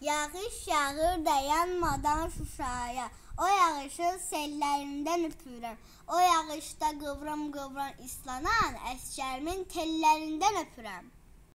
Yağış yağır dayanmadan Şuşaya. O yağışın sellərindən öpürəm. O yağışda qıvrım qıvrım islanan əsgərimin tellərindən öpürəm.